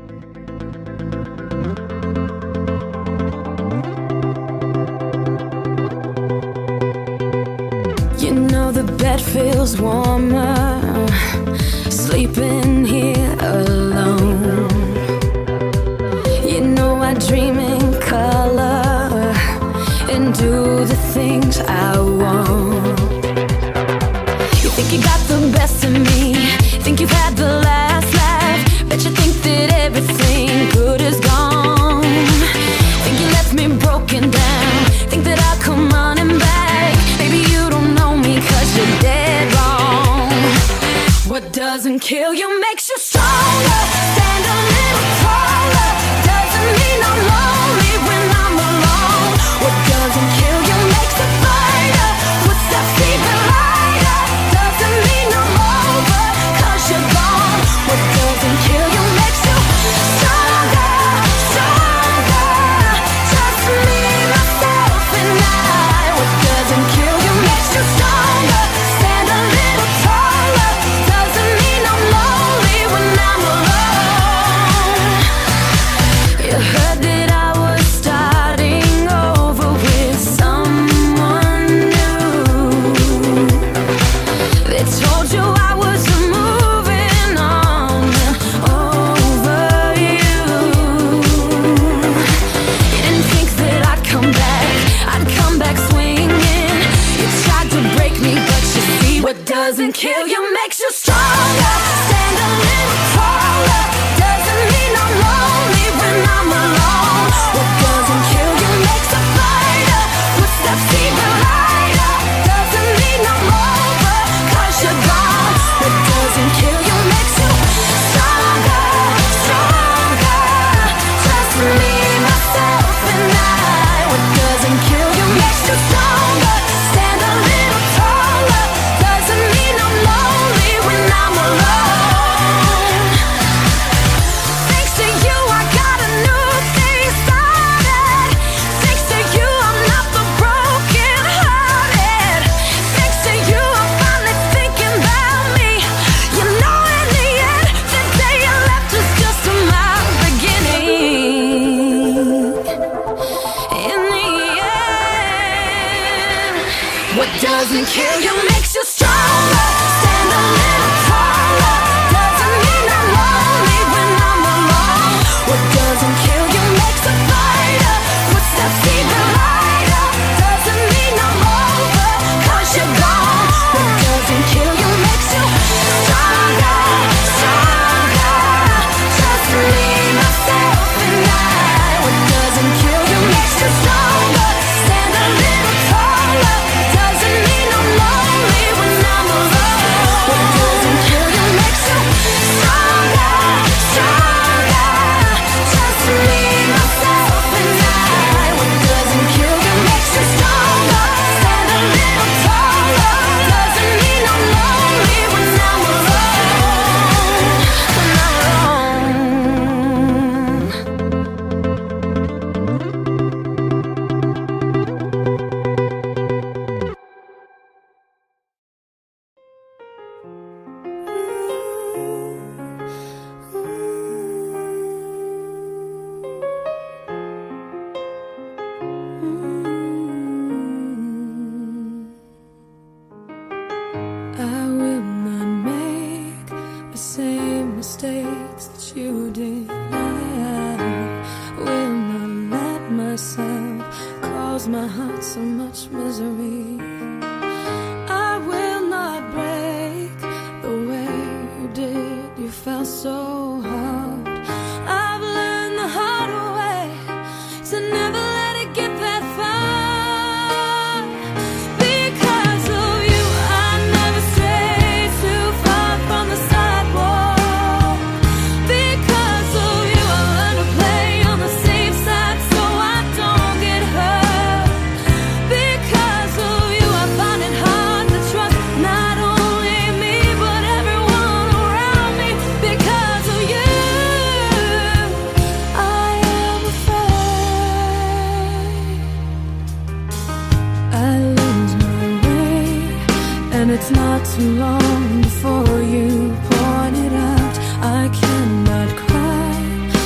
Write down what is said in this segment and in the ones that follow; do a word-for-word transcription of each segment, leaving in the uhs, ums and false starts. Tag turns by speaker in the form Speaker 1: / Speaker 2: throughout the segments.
Speaker 1: You know the bed feels warmer, sleeping here alone. You know I dream in color and do the things I want. You think you got the best of me, think you've had the last laugh, bet you think that everything good is gone. Think you left me broken down, think that I'll come running back. Baby, you don't know me 'cause you're dead wrong. What doesn't kill you makes you stronger. Stand a little taller. Doesn't mean I'm lonely when I'm alone. What doesn't kill you makes a fighter. Footsteps even lighter. Doesn't mean I'm over 'cause you're gone. What doesn't kill you makes you stronger, stronger. Just me, myself, and I. What doesn't kill you makes you stronger. Stand a little taller. Doesn't mean I'm lonely when I'm alone. You heard that I was starting over with someone new. They told you I was moving on over you. You didn't think that I'd come back, I'd come back swinging. You tried to break me, but you see what doesn't kill you makes you stronger. Stand a little taller. Doesn't mean I'm lonely when I'm alone. What doesn't kill you makes a fighter. Footsteps even lighter. Doesn't mean I'm over 'cause you're gone. What doesn't kill you makes you stronger, stronger. Just me, myself, and I. What doesn't kill you makes you stronger. Stand a little taller. Doesn't mean I'm lonely when I'm alone. Thanks to you, I got a new thing started. Thanks to you, I'm not the broken hearted. Thanks to you, I'm finally thinking about me. You know, in the end, the day you left was just my beginning. In the end, what doesn't kill you makes you stronger. Stand a little taller. Doesn't mean I'm lonely when I'm alone. What doesn't kill you makes a fighter. Footsteps even lighter. Doesn't mean I'm over 'cause you're gone. What doesn't kill you makes you stronger, stronger. Just me, myself, and I. What doesn't kill you makes you stronger. Stand a little taller. Doesn't mean I'm lonely when I'm alone. What doesn't kill you makes you stronger, stronger. Just me, myself, and I. What doesn't kill you makes you stronger. Stand a little taller. Doesn't mean I'm lonely when I'm alone. When I'm alone. I will not make the same mistakes that you did. I will not let myself cause my heart so much misery. I will not break the way you did. You felt so hard. I've learned the hard way to never let it get that far. Because of you, I never strayed too far from the sidewalk. Because of you, I learned to play on the safe side so I don't get hurt. Because of you, I find it hard to trust not only me but everyone around me. Because of you, I am afraid I lose my way, and it's not too long before you point it out. I cannot cry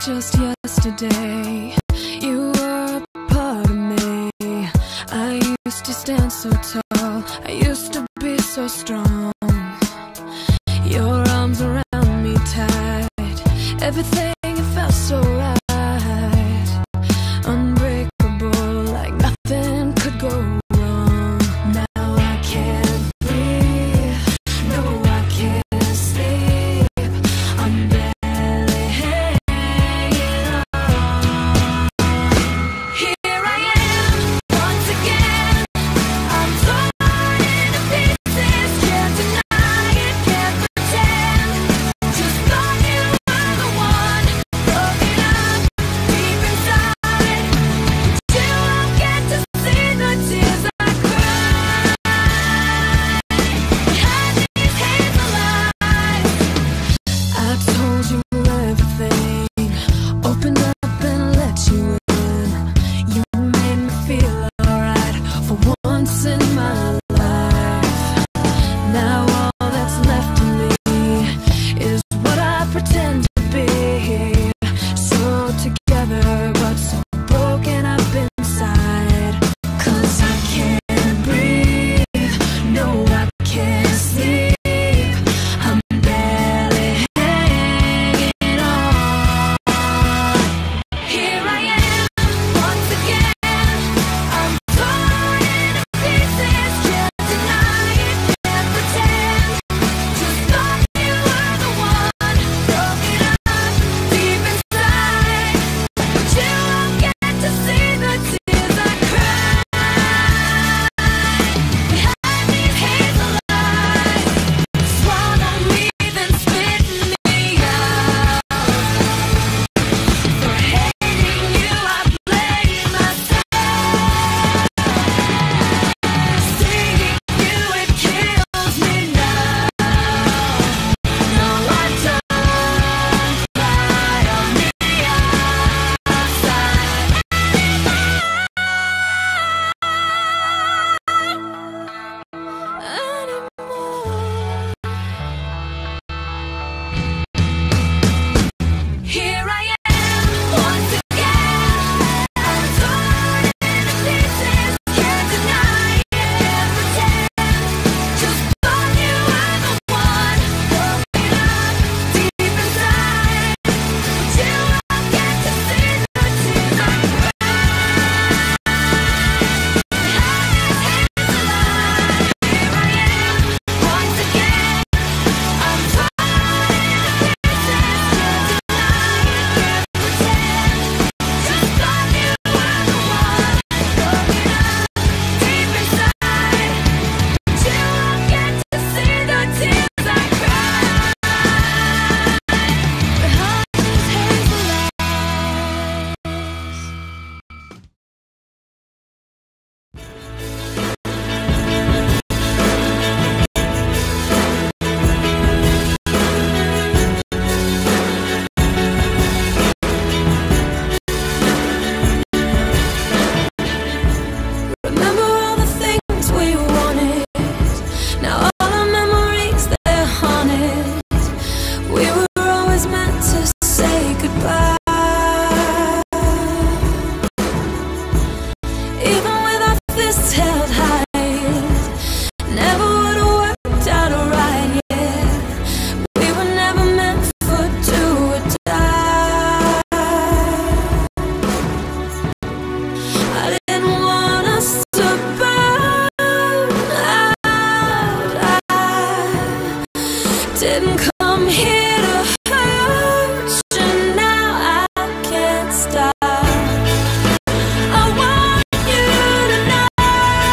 Speaker 1: just yesterday. You were a part of me. I used to stand so tall, I used to be so strong. Your arms around me tight, everything, it felt so right. Unbreakable, like nothing could go wrong. Now I can't breathe, no I can't sleep. I'm barely hanging on. Here I am, once again. I'm torn into pieces, can't deny it, can't pretend. Just thought you were the one, broken up deep inside. But you won't get to see the tears I cry. Behind these hazel eyes, I told you everything, opened up and let you in. You made me feel alright for once in my life. Now all that's left of me is what I pretend to be. So together but so broken up inside. Cause I can't breathe, no I can't sleep. I'm barely hanging on. Here I am, once again. I'm torn into pieces, can't deny it, can't pretend. Just thought you were the one, broken up deep inside. But you won't get to see the tears I cry. Behind these hazel eyes, swallow me then spit me out. For hating you I blame myself. Seeing you, it kills me now. No I don't cry on the outside anymore. Here I am, once again. I'm torn into pieces, can't deny it, can't pretend. Just thought you were the one, broken up deep inside. But you won't get to see the tears I cry. Behind these hazel eyes, here I am, once again. I'm torn into pieces, can't deny it, can't pretend. Just thought you were the one, broken up deep inside. But you won't get to see the tears I cry. Behind these hazel eyes. Remember all the things we wanted. Now all our memories, they're haunted. We were always meant to say goodbye. Even with our fists held high, never would have worked out right, yeah. We were never meant for do or die. I didn't want us to burn out. I didn't come here to hurt you. Now I can't stop. I want you to know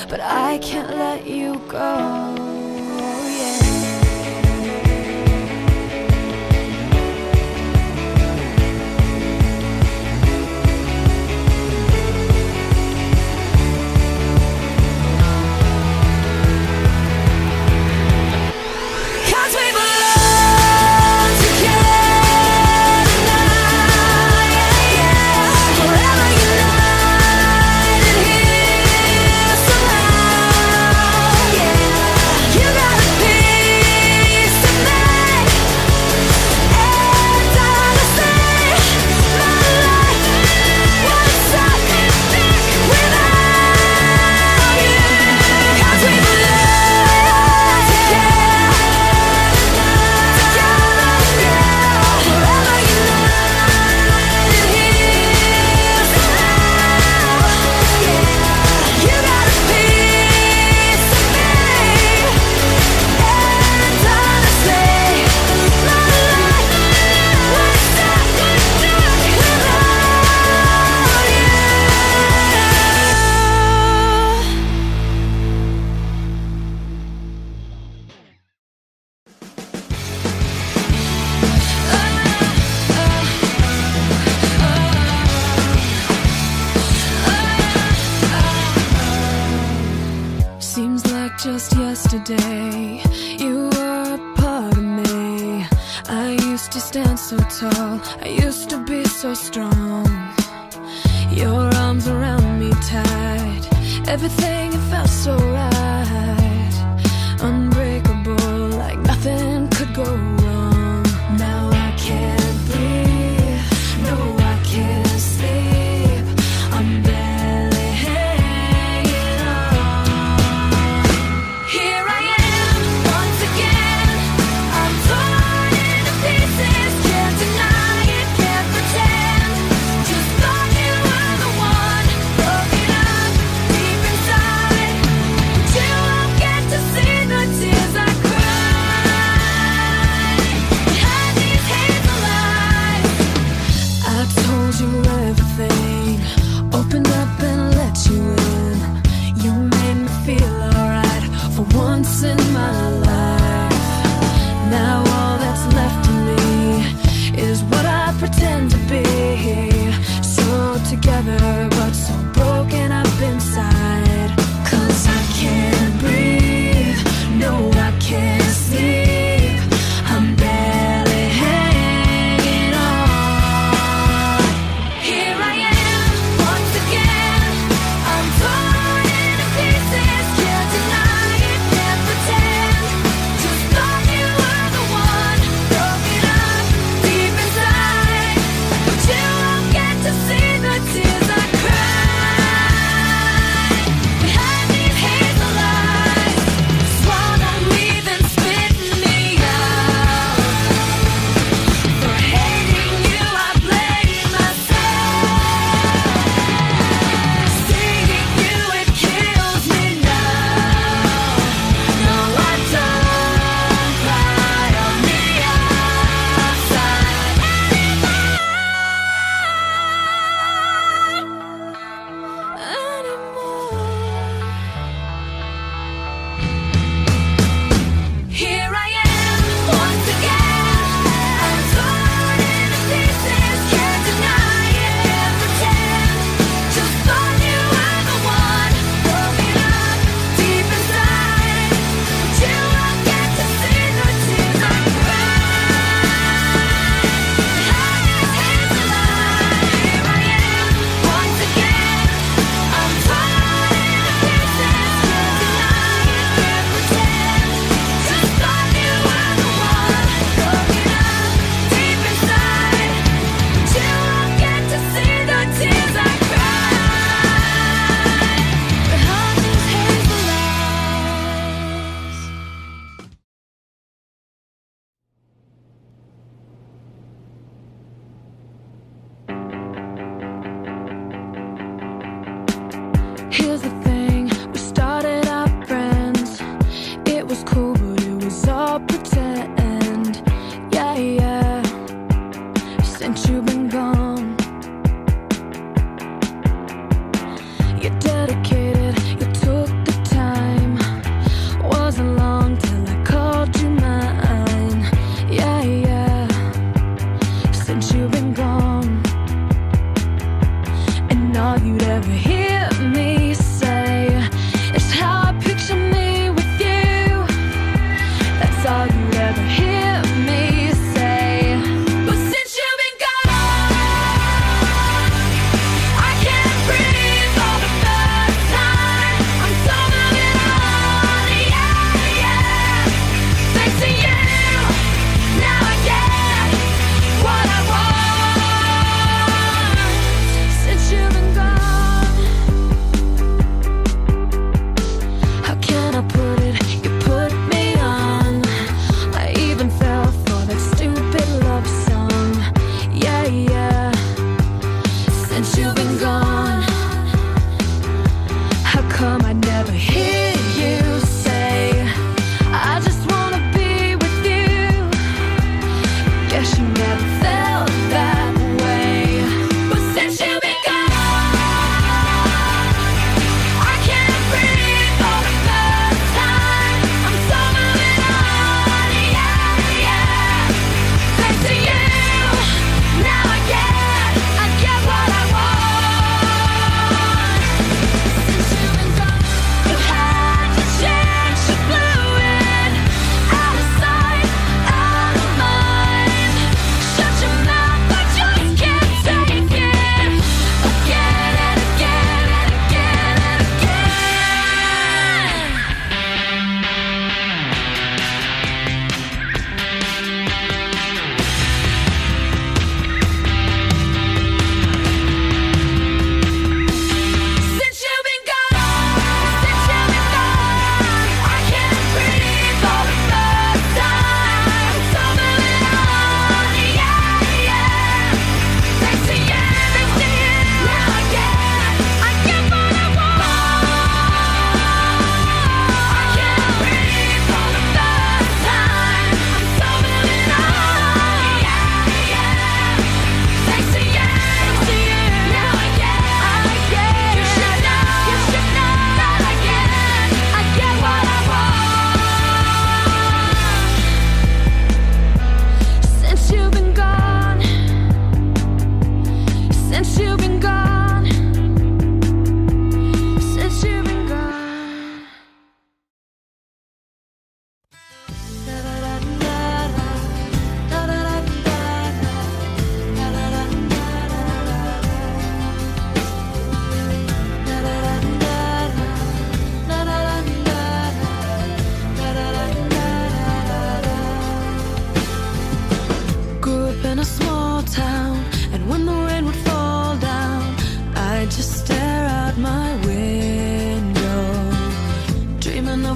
Speaker 1: but I can't let you go. Just yesterday, you were a part of me. I used to stand so tall, I used to be so strong. Your arms around me tight, everything it felt so right. Unbreakable, like nothing could go wrong. Now I can't breathe, no I can't sleep. I'm barely hanging on. Here I am, once again. I'm torn into pieces. Can't deny it, can't pretend. Just thought you were the one. Broken up deep inside. But you won't get to see the tears I cry behind these hazel eyes. I told you everything, opened up and let you in. You made me feel alright for once in my life. Now all that's left of me is what I pretend to be. So together but so broken up inside. Cause I can't breathe, no I can't sleep. I'm barely hanging on. Here I am, once again. I'm torn into pieces. Can't deny it, can't pretend.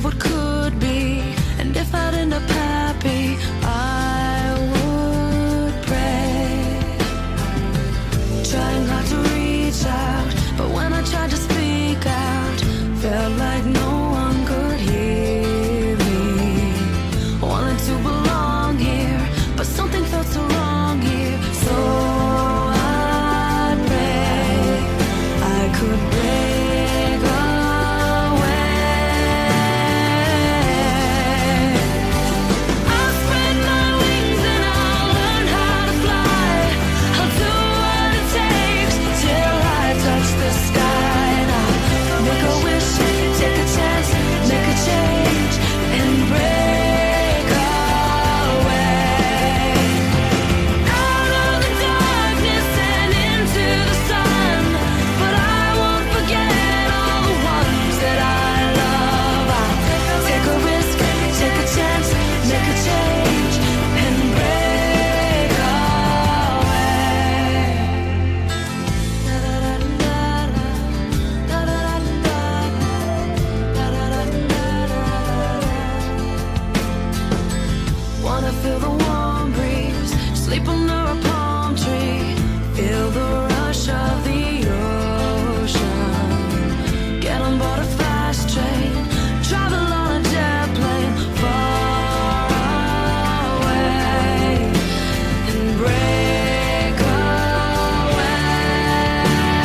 Speaker 1: of what could be. And if I'd end up happy, I would pray, trying hard to reach out, but when I tried to speak out, felt like no one could hear me. Wanted to belong here, but something felt so wrong here. So I pray I could break away. I'll spread my wings and I'll learn how to fly. I'll do what it takes till I touch the sky. And I'll make a wish, take a chance, make a change, and break away. Out of the darkness and into the sun, but I won't forget all the ones that I love. I'll take a risk, take a chance, make a change, and break away. Wanna feel the warm breeze, sleep under a palm tree, feel the rush of the ocean, get on board a fast train, travel on a jet plane far away, and break away.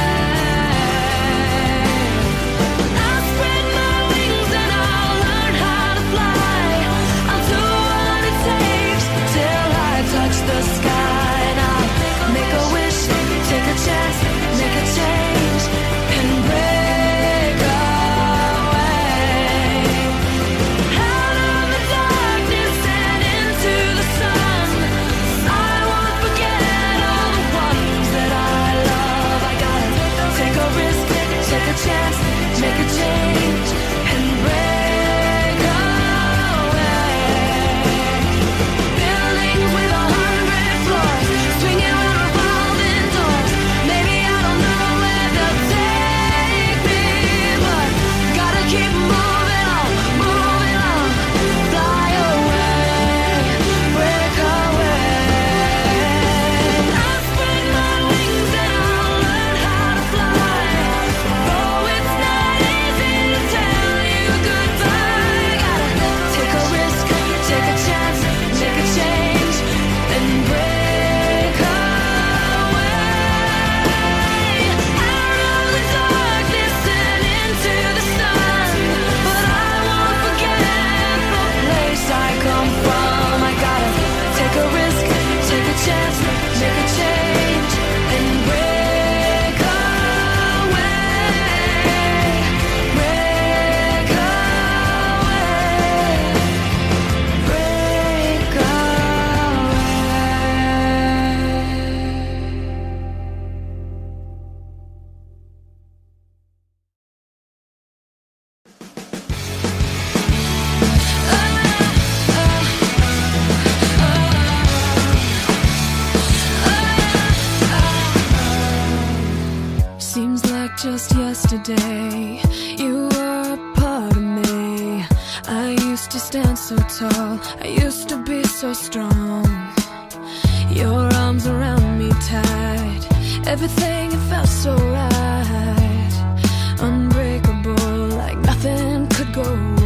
Speaker 1: I'll spread my wings and I'll learn how to fly. I'll do what it takes till I touch the sky. And I'll make a wish, take a chance, make a change, and break away. Out of the darkness and into the sun, I won't forget all the ones that I love. I gotta take a risk, take a chance, make a change, and break away. Buildings with a hundred floors, swinging around revolving doors. Maybe I don't know where they'll take me, but gotta keep moving on, moving on. Fly away, break away. I'll spread my wings and I'll learn how to fly. Though it's not easy to tell you goodbye, gotta take a risk, take a chance, make a change, and break away. Out of the darkness and into the sun, but I won't forget the place I come from. I gotta take a risk, take a chance, make a change, and break away, break away, break Seems like just yesterday you were a part of me. I used to stand so tall, I used to be so strong. Your arms around me tight, everything it felt so right. Unbreakable, like nothing could go wrong.